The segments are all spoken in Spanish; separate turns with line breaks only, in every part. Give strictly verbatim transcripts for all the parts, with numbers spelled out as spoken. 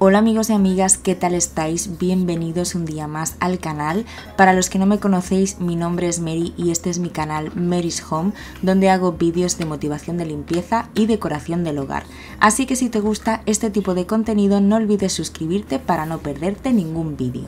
Hola amigos y amigas, ¿qué tal estáis? Bienvenidos un día más al canal. Para los que no me conocéis, mi nombre es Mary y este es mi canal Mary's Home, donde hago vídeos de motivación de limpieza y decoración del hogar. Así que si te gusta este tipo de contenido, no olvides suscribirte para no perderte ningún vídeo.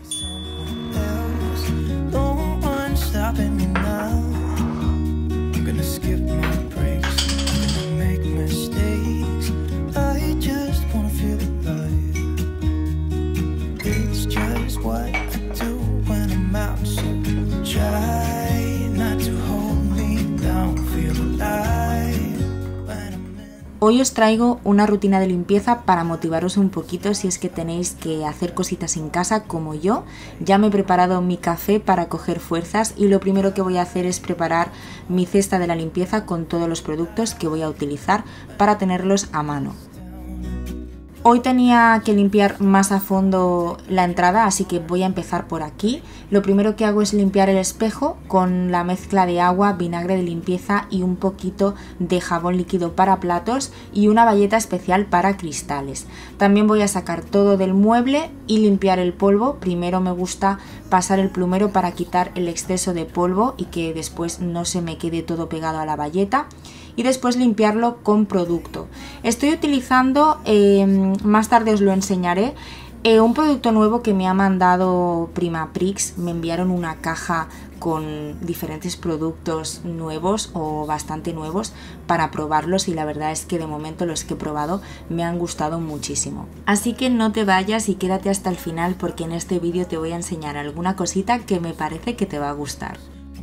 Hoy os traigo una rutina de limpieza para motivaros un poquito si es que tenéis que hacer cositas en casa como yo. Ya me he preparado mi café para coger fuerzas y lo primero que voy a hacer es preparar mi cesta de la limpieza con todos los productos que voy a utilizar para tenerlos a mano. Hoy tenía que limpiar más a fondo la entrada, así que voy a empezar por aquí. Lo primero que hago es limpiar el espejo con la mezcla de agua, vinagre de limpieza y un poquito de jabón líquido para platos y una bayeta especial para cristales. También voy a sacar todo del mueble y limpiar el polvo. Primero me gusta pasar el plumero para quitar el exceso de polvo y que después no se me quede todo pegado a la bayeta. Y después limpiarlo con producto. Estoy utilizando, eh, más tarde os lo enseñaré, eh, un producto nuevo que me ha mandado Primaprix. Me enviaron una caja con diferentes productos nuevos o bastante nuevos para probarlos y la verdad es que de momento los que he probado me han gustado muchísimo. Así que no te vayas y quédate hasta el final porque en este vídeo te voy a enseñar alguna cosita que me parece que te va a gustar.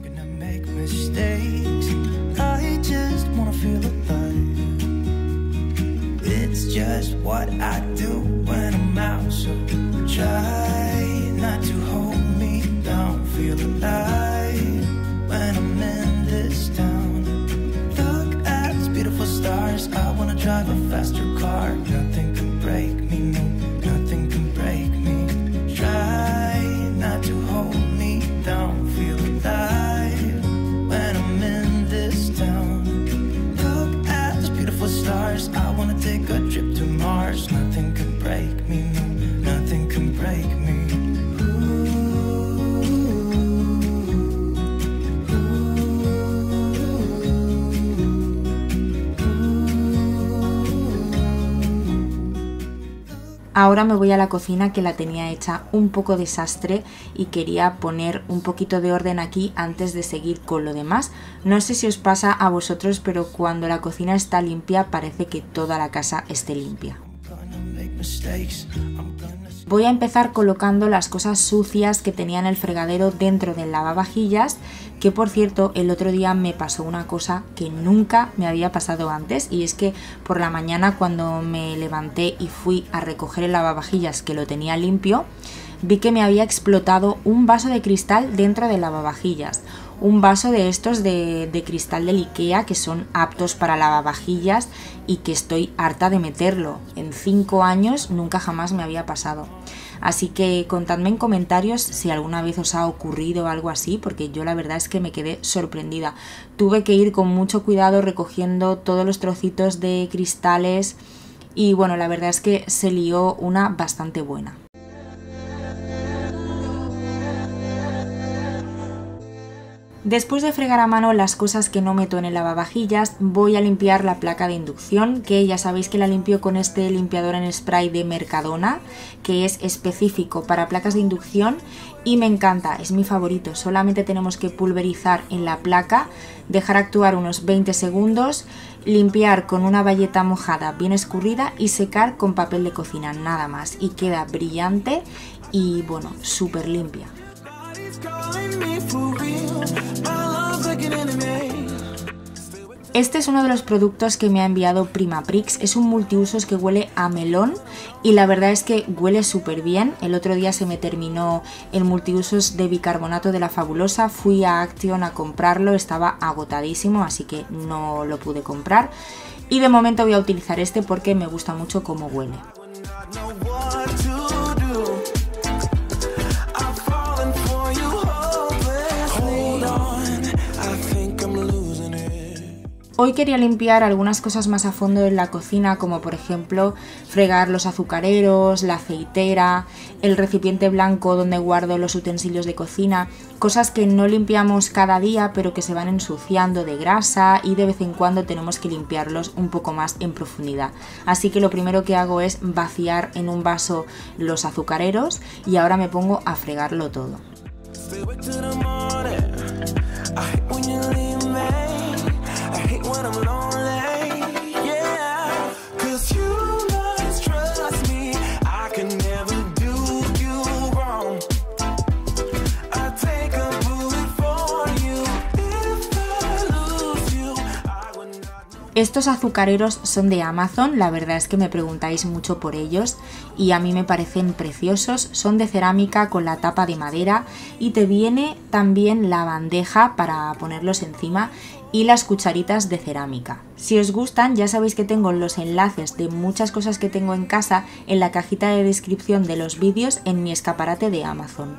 I just wanna feel alive. It's just what I do when I'm out. So try not to hold me down. Feel alive when I'm in this town. Look at these beautiful stars. I wanna drive a faster car. Nothing can break me, no, nothing can break me. Try not to hold me down. Feel alive when I'm in this town. Look at those beautiful stars. I wanna take a trip to Mars. Nothing can break me, no, nothing can break me.
Ahora me voy a la cocina que la tenía hecha un poco desastre y quería poner un poquito de orden aquí antes de seguir con lo demás. No sé si os pasa a vosotros, pero cuando la cocina está limpia parece que toda la casa esté limpia. Voy a empezar colocando las cosas sucias que tenía en el fregadero dentro del lavavajillas, que por cierto el otro día me pasó una cosa que nunca me había pasado antes y es que por la mañana cuando me levanté y fui a recoger el lavavajillas que lo tenía limpio, vi que me había explotado un vaso de cristal dentro del lavavajillas. Un vaso de estos de, de cristal del IKEA que son aptos para lavavajillas y que estoy harta de meterlo. En cinco años nunca jamás me había pasado. Así que contadme en comentarios si alguna vez os ha ocurrido algo así, porque yo la verdad es que me quedé sorprendida. Tuve que ir con mucho cuidado recogiendo todos los trocitos de cristales y bueno, la verdad es que se lió una bastante buena. Después de fregar a mano las cosas que no meto en el lavavajillas, voy a limpiar la placa de inducción, que ya sabéis que la limpio con este limpiador en spray de Mercadona, que es específico para placas de inducción y me encanta, es mi favorito. Solamente tenemos que pulverizar en la placa, dejar actuar unos veinte segundos, limpiar con una bayeta mojada bien escurrida y secar con papel de cocina, nada más. Y queda brillante y bueno, súper limpia. Este es uno de los productos que me ha enviado Primaprix, es un multiusos que huele a melón y la verdad es que huele súper bien. El otro día se me terminó el multiusos de bicarbonato de La Fabulosa, fui a Action a comprarlo, estaba agotadísimo así que no lo pude comprar y de momento voy a utilizar este porque me gusta mucho cómo huele. Hoy quería limpiar algunas cosas más a fondo en la cocina, como por ejemplo fregar los azucareros, la aceitera, el recipiente blanco donde guardo los utensilios de cocina, cosas que no limpiamos cada día pero que se van ensuciando de grasa y de vez en cuando tenemos que limpiarlos un poco más en profundidad. Así que lo primero que hago es vaciar en un vaso los azucareros y ahora me pongo a fregarlo todo. Estos azucareros son de Amazon, la verdad es que me preguntáis mucho por ellos y a mí me parecen preciosos. Son de cerámica con la tapa de madera y te viene también la bandeja para ponerlos encima y las cucharitas de cerámica. Si os gustan, ya sabéis que tengo los enlaces de muchas cosas que tengo en casa en la cajita de descripción de los vídeos en mi escaparate de Amazon.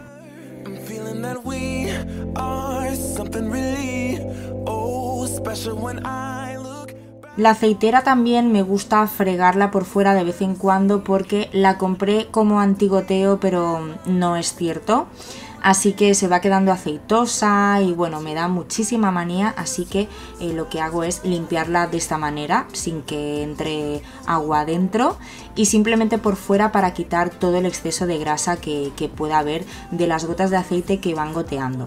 La aceitera también me gusta fregarla por fuera de vez en cuando porque la compré como antigoteo, pero no es cierto. Así que se va quedando aceitosa y bueno, me da muchísima manía, así que eh, lo que hago es limpiarla de esta manera, sin que entre agua dentro y simplemente por fuera para quitar todo el exceso de grasa que, que pueda haber de las gotas de aceite que van goteando.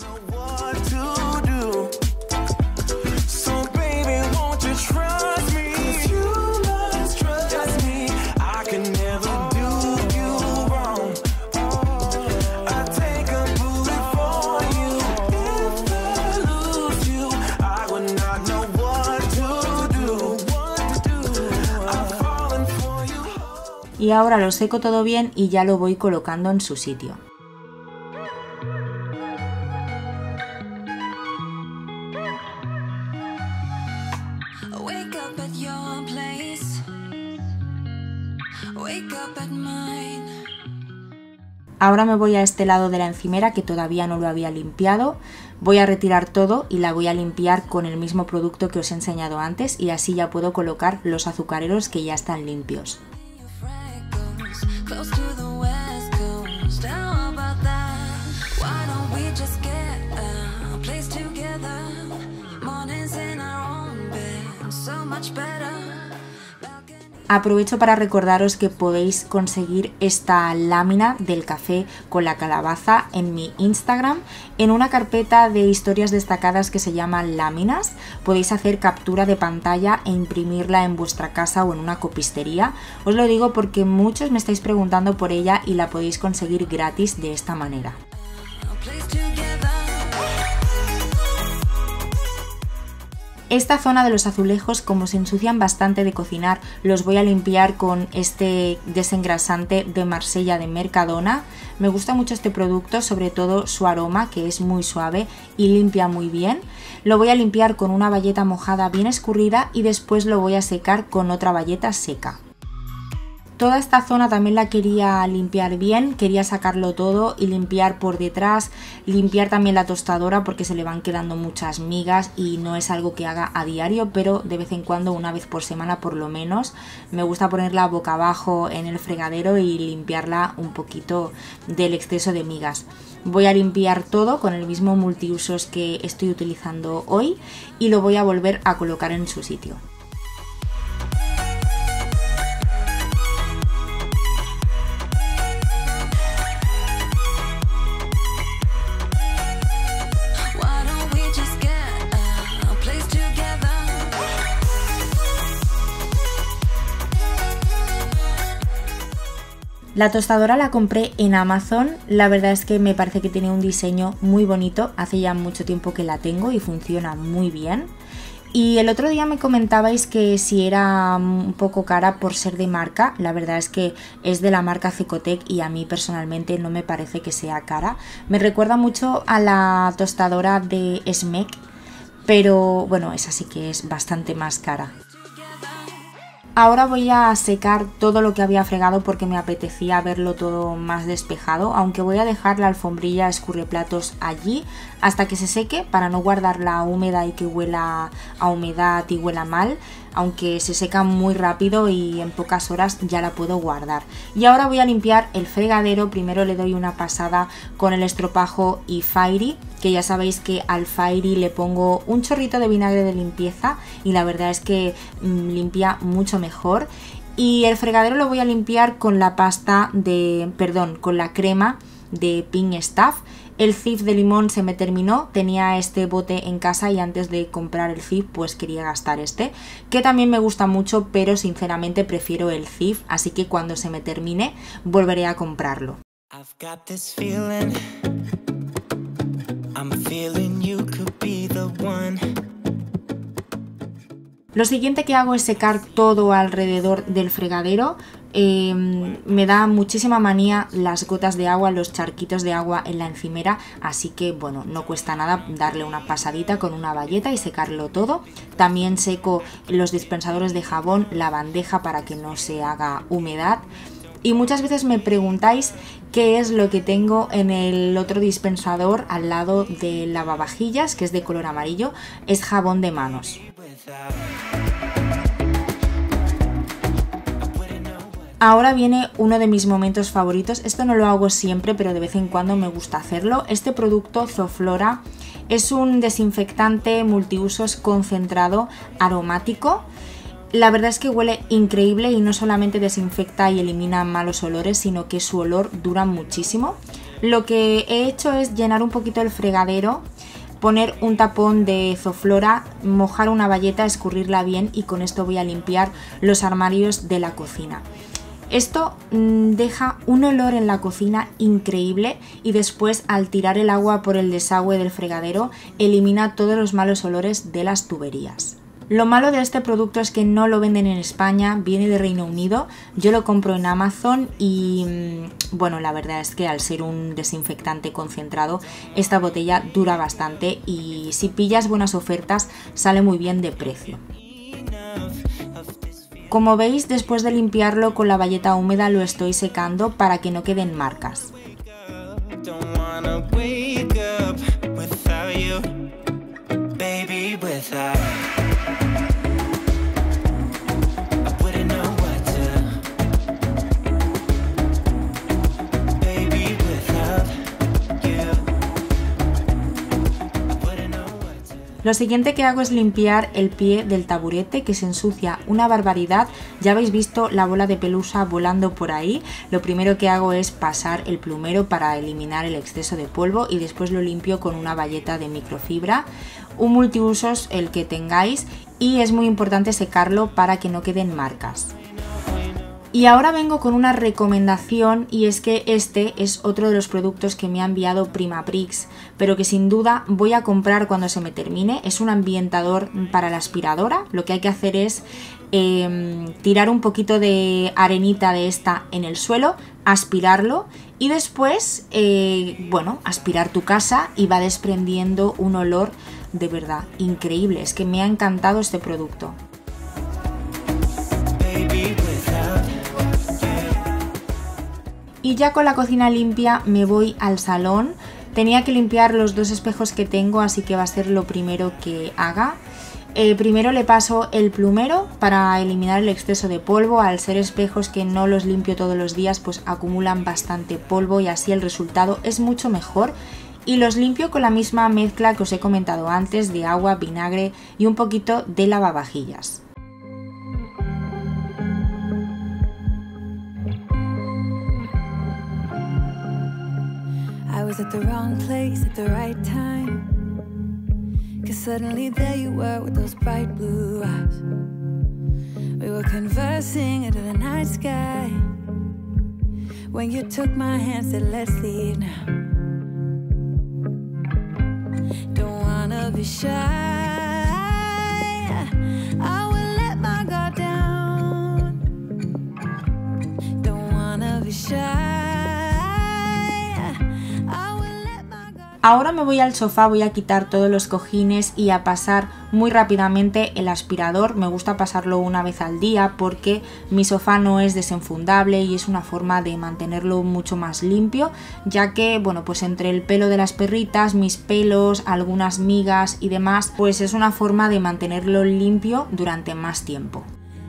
Y ahora lo seco todo bien y ya lo voy colocando en su sitio. Ahora me voy a este lado de la encimera que todavía no lo había limpiado. Voy a retirar todo y la voy a limpiar con el mismo producto que os he enseñado antes y así ya puedo colocar los azucareros que ya están limpios. Close to the west coast, how about that? Why don't we just get a place together? Mornings in our own bed, so much better. Aprovecho para recordaros que podéis conseguir esta lámina del café con la calabaza en mi Instagram, en una carpeta de historias destacadas que se llama láminas. Podéis hacer captura de pantalla e imprimirla en vuestra casa o en una copistería. Os lo digo porque muchos me estáis preguntando por ella y la podéis conseguir gratis de esta manera. Esta zona de los azulejos, como se ensucian bastante de cocinar, los voy a limpiar con este desengrasante de Marsella de Mercadona. Me gusta mucho este producto, sobre todo su aroma, que es muy suave y limpia muy bien. Lo voy a limpiar con una bayeta mojada bien escurrida y después lo voy a secar con otra bayeta seca. Toda esta zona también la quería limpiar bien, quería sacarlo todo y limpiar por detrás, limpiar también la tostadora porque se le van quedando muchas migas y no es algo que haga a diario, pero de vez en cuando, una vez por semana por lo menos, me gusta ponerla boca abajo en el fregadero y limpiarla un poquito del exceso de migas. Voy a limpiar todo con el mismo multiusos que estoy utilizando hoy y lo voy a volver a colocar en su sitio. La tostadora la compré en Amazon, la verdad es que me parece que tiene un diseño muy bonito, hace ya mucho tiempo que la tengo y funciona muy bien. Y el otro día me comentabais que si era un poco cara por ser de marca, la verdad es que es de la marca Cecotec y a mí personalmente no me parece que sea cara. Me recuerda mucho a la tostadora de Smeg, pero bueno, esa sí que es bastante más cara. Ahora voy a secar todo lo que había fregado porque me apetecía verlo todo más despejado, aunque voy a dejar la alfombrilla escurreplatos allí hasta que se seque para no guardarla húmeda y que huela a humedad y huela mal, aunque se seca muy rápido y en pocas horas ya la puedo guardar. Y ahora voy a limpiar el fregadero. Primero le doy una pasada con el estropajo y Fairy, que ya sabéis que al Fairy le pongo un chorrito de vinagre de limpieza y la verdad es que mmm, limpia mucho mejor. Y el fregadero lo voy a limpiar con la pasta de, perdón, con la crema de Pink Stuff. El Cif de limón se me terminó, tenía este bote en casa y antes de comprar el Cif pues quería gastar este, que también me gusta mucho, pero sinceramente prefiero el Cif, así que cuando se me termine volveré a comprarlo. I've got this feeling. I'm feeling you could be the one. Lo siguiente que hago es secar todo alrededor del fregadero. Eh, me da muchísima manía las gotas de agua, los charquitos de agua en la encimera, así que bueno, no cuesta nada darle una pasadita con una bayeta y secarlo todo. También seco los dispensadores de jabón, la bandeja para que no se haga humedad. Y muchas veces me preguntáis qué es lo que tengo en el otro dispensador al lado del lavavajillas, que es de color amarillo. Es jabón de manos. Ahora viene uno de mis momentos favoritos. Esto no lo hago siempre, pero de vez en cuando me gusta hacerlo. Este producto Zoflora es un desinfectante multiusos concentrado aromático. La verdad es que huele increíble y no solamente desinfecta y elimina malos olores, sino que su olor dura muchísimo. Lo que he hecho es llenar un poquito el fregadero, poner un tapón de Zoflora, mojar una bayeta, escurrirla bien y con esto voy a limpiar los armarios de la cocina. Esto mmm, deja un olor en la cocina increíble y después al tirar el agua por el desagüe del fregadero elimina todos los malos olores de las tuberías. Lo malo de este producto es que no lo venden en España, viene de Reino Unido, yo lo compro en Amazon y bueno, la verdad es que al ser un desinfectante concentrado, esta botella dura bastante y si pillas buenas ofertas sale muy bien de precio. Como veis, después de limpiarlo con la bayeta húmeda lo estoy secando para que no queden marcas. Lo siguiente que hago es limpiar el pie del taburete, que se ensucia una barbaridad. Ya habéis visto la bola de pelusa volando por ahí. Lo primero que hago es pasar el plumero para eliminar el exceso de polvo y después lo limpio con una bayeta de microfibra, un multiusos el que tengáis, y es muy importante secarlo para que no queden marcas. Y ahora vengo con una recomendación, y es que este es otro de los productos que me ha enviado Primaprix, pero que sin duda voy a comprar cuando se me termine. Es un ambientador para la aspiradora. Lo que hay que hacer es eh, tirar un poquito de arenita de esta en el suelo, aspirarlo y después, eh, bueno, aspirar tu casa y va desprendiendo un olor de verdad increíble. Es que me ha encantado este producto. Y ya con la cocina limpia me voy al salón. Tenía que limpiar los dos espejos que tengo, así que va a ser lo primero que haga. Eh, primero le paso el plumero para eliminar el exceso de polvo. Al ser espejos que no los limpio todos los días, pues acumulan bastante polvo y así el resultado es mucho mejor. Y los limpio con la misma mezcla que os he comentado antes, de agua, vinagre y un poquito de lavavajillas.
I was at the wrong place at the right time, 'cause suddenly there you were with those bright blue eyes. We were conversing into the night sky, when you took my hand, said let's leave now. Don't wanna be shy, I will let my guard down. Don't wanna be shy.
Ahora me voy al sofá, voy a quitar todos los cojines y a pasar muy rápidamente el aspirador. Me gusta pasarlo una vez al día porque mi sofá no es desenfundable y es una forma de mantenerlo mucho más limpio, ya que, bueno, pues entre el pelo de las perritas, mis pelos, algunas migas y demás, pues es una forma de mantenerlo limpio durante más tiempo.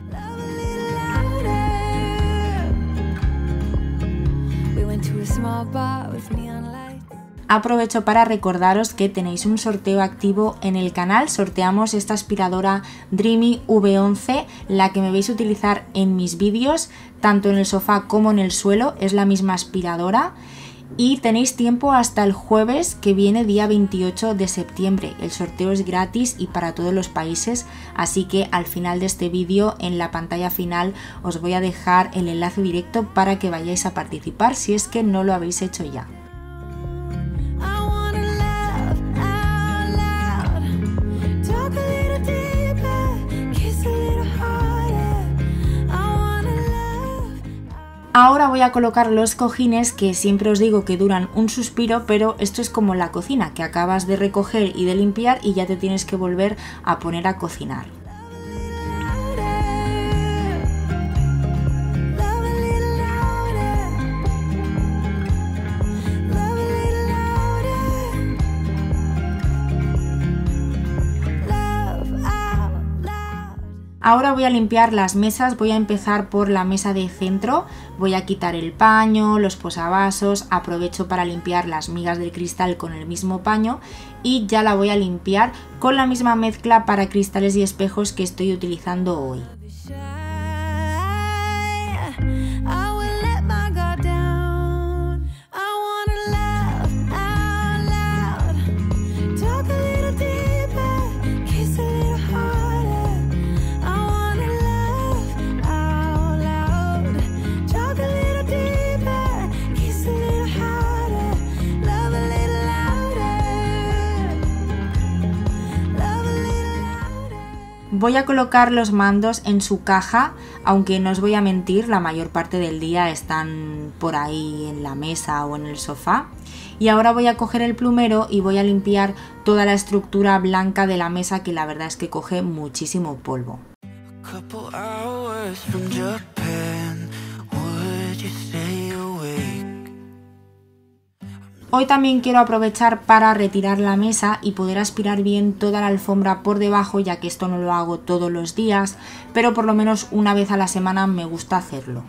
Aprovecho para recordaros que tenéis un sorteo activo en el canal. Sorteamos esta aspiradora Dreamy V once, la que me veis utilizar en mis vídeos, tanto en el sofá como en el suelo. Es la misma aspiradora y tenéis tiempo hasta el jueves que viene, día veintiocho de septiembre. El sorteo es gratis y para todos los países, así que al final de este vídeo, en la pantalla final, os voy a dejar el enlace directo para que vayáis a participar si es que no lo habéis hecho ya. Ahora voy a colocar los cojines, que siempre os digo que duran un suspiro, pero esto es como la cocina, que acabas de recoger y de limpiar y ya te tienes que volver a poner a cocinar. Ahora voy a limpiar las mesas, voy a empezar por la mesa de centro, voy a quitar el paño, los posavasos, aprovecho para limpiar las migas del cristal con el mismo paño y ya la voy a limpiar con la misma mezcla para cristales y espejos que estoy utilizando hoy. Voy a colocar los mandos en su caja, aunque no os voy a mentir, la mayor parte del día están por ahí en la mesa o en el sofá. Y ahora voy a coger el plumero y voy a limpiar toda la estructura blanca de la mesa, que la verdad es que coge muchísimo polvo. Hoy también quiero aprovechar para retirar la mesa y poder aspirar bien toda la alfombra por debajo, ya que esto no lo hago todos los días, pero por lo menos una vez a la semana me gusta hacerlo.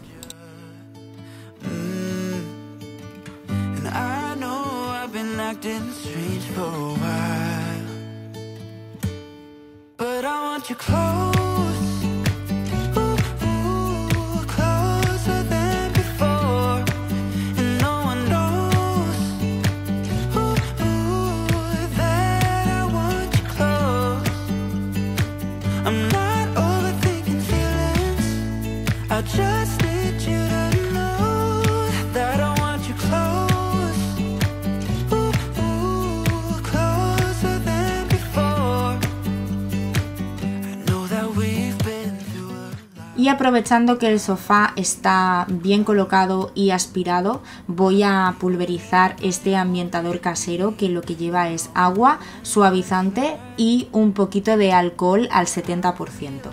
Y aprovechando que el sofá está bien colocado y aspirado, voy a pulverizar este ambientador casero, que lo que lleva es agua, suavizante y un poquito de alcohol al setenta por ciento.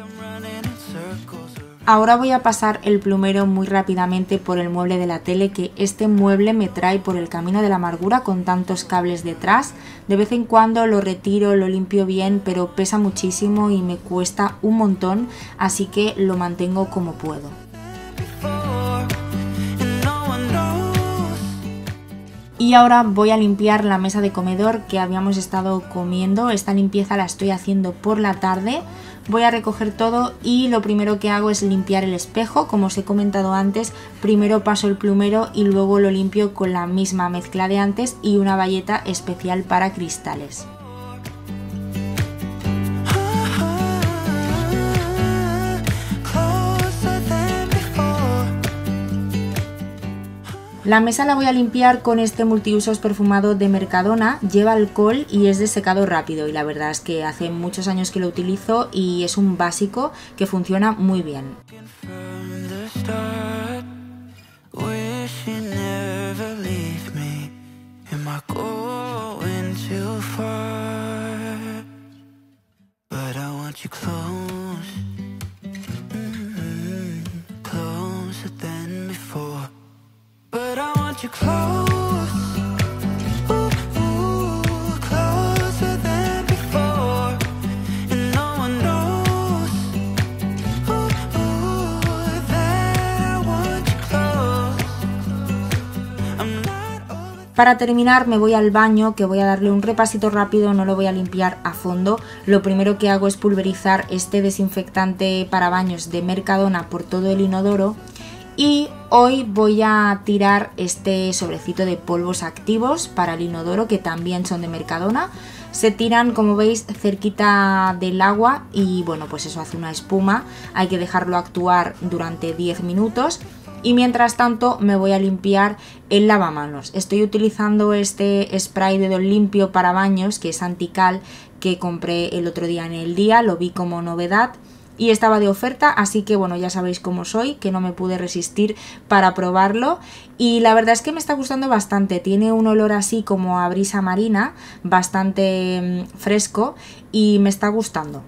Ahora voy a pasar el plumero muy rápidamente por el mueble de la tele, que este mueble me trae por el camino de la amargura con tantos cables detrás. De vez en cuando lo retiro, lo limpio bien, pero pesa muchísimo y me cuesta un montón, así que lo mantengo como puedo. Y ahora voy a limpiar la mesa de comedor que habíamos estado comiendo. Esta limpieza la estoy haciendo por la tarde. Voy a recoger todo y lo primero que hago es limpiar el espejo. Como os he comentado antes, primero paso el plumero y luego lo limpio con la misma mezcla de antes y una bayeta especial para cristales. La mesa la voy a limpiar con este multiusos perfumado de Mercadona, lleva alcohol y es de secado rápido, y la verdad es que hace muchos años que lo utilizo y es un básico que funciona muy bien.
Wish you never leave me in my far, but I want you close, mm-hmm. Closer than before, but I want you close.
Para terminar me voy al baño, que voy a darle un repasito rápido, no lo voy a limpiar a fondo. Lo primero que hago es pulverizar este desinfectante para baños de Mercadona por todo el inodoro. Y hoy voy a tirar este sobrecito de polvos activos para el inodoro, que también son de Mercadona. Se tiran, como veis, cerquita del agua y bueno, pues eso hace una espuma. Hay que dejarlo actuar durante diez minutos. Y mientras tanto me voy a limpiar el lavamanos. Estoy utilizando este spray de Don Limpio para baños, que es antical, que compré el otro día en El Día, lo vi como novedad y estaba de oferta, así que bueno, ya sabéis cómo soy, que no me pude resistir para probarlo. Y la verdad es que me está gustando bastante, tiene un olor así como a brisa marina, bastante mmm, fresco, y me está gustando.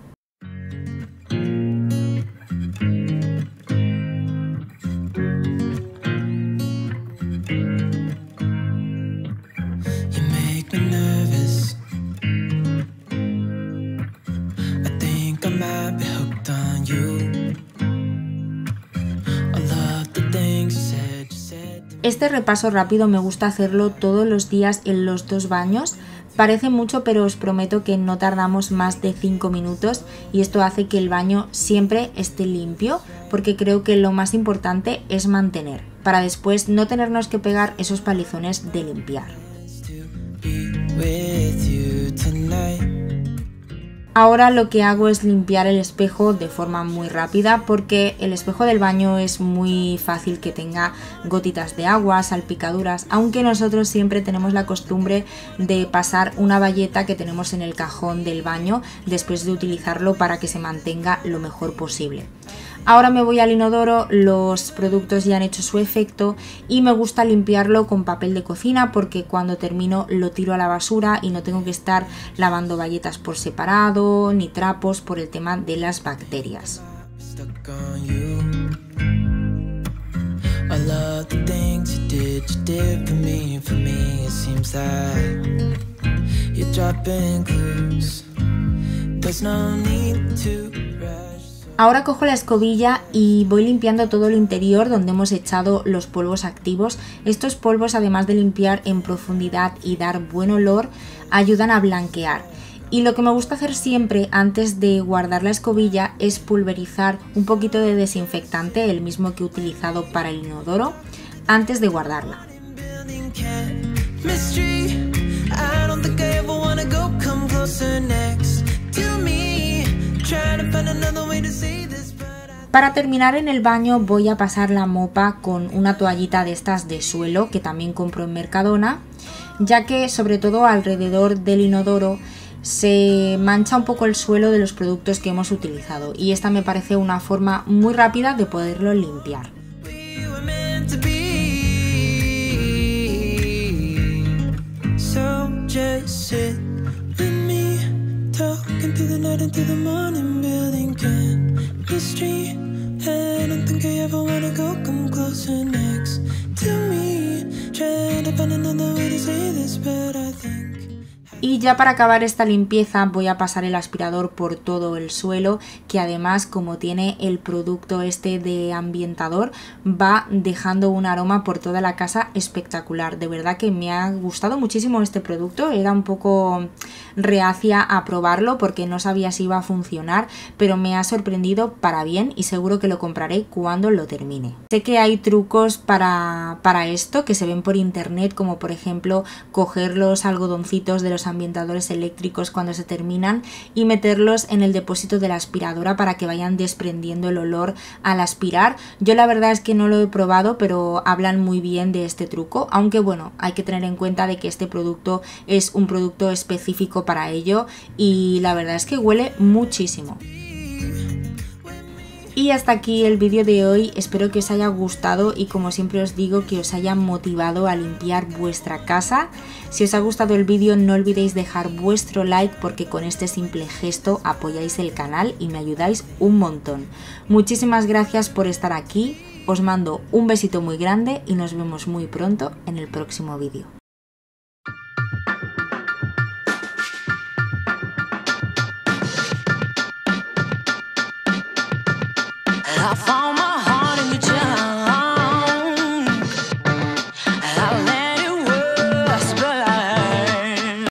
Este repaso rápido me gusta hacerlo todos los días en los dos baños. Parece mucho, pero os prometo que no tardamos más de cinco minutos y esto hace que el baño siempre esté limpio, porque creo que lo más importante es mantener, para después no tenernos que pegar esos palizones de limpiar. Ahora lo que hago es limpiar el espejo de forma muy rápida, porque el espejo del baño es muy fácil que tenga gotitas de agua, salpicaduras, aunque nosotros siempre tenemos la costumbre de pasar una bayeta que tenemos en el cajón del baño después de utilizarlo para que se mantenga lo mejor posible. Ahora me voy al inodoro, los productos ya han hecho su efecto y me gusta limpiarlo con papel de cocina, porque cuando termino lo tiro a la basura y no tengo que estar lavando bayetas por separado ni trapos por el tema de las bacterias. Ahora cojo la escobilla y voy limpiando todo el interior donde hemos echado los polvos activos. Estos polvos, además de limpiar en profundidad y dar buen olor, ayudan a blanquear. Y lo que me gusta hacer siempre antes de guardar la escobilla es pulverizar un poquito de desinfectante, el mismo que he utilizado para el inodoro, antes de guardarla. Para terminar en el baño voy a pasar la mopa con una toallita de estas de suelo que también compro en Mercadona, ya que sobre todo alrededor del inodoro se mancha un poco el suelo de los productos que hemos utilizado y esta me parece una forma muy rápida de poderlo limpiar. Y ya para acabar esta limpieza voy a pasar el aspirador por todo el suelo, que además, como tiene el producto este de ambientador, va dejando un aroma por toda la casa espectacular. De verdad que me ha gustado muchísimo este producto, era un poco reacia a probarlo porque no sabía si iba a funcionar, pero me ha sorprendido para bien y seguro que lo compraré cuando lo termine. Sé que hay trucos para, para esto que se ven por internet, como por ejemplo coger los algodoncitos de los ambientadores eléctricos cuando se terminan y meterlos en el depósito de la aspiradora para que vayan desprendiendo el olor al aspirar. Yo la verdad es que no lo he probado, pero hablan muy bien de este truco, aunque bueno, hay que tener en cuenta de que este producto es un producto específico para ello y la verdad es que huele muchísimo. Y hasta aquí el vídeo de hoy, espero que os haya gustado y como siempre os digo que os haya motivado a limpiar vuestra casa. Si os ha gustado el vídeo no olvidéis dejar vuestro like porque con este simple gesto apoyáis el canal y me ayudáis un montón. Muchísimas gracias por estar aquí, os mando un besito muy grande y nos vemos muy pronto en el próximo vídeo.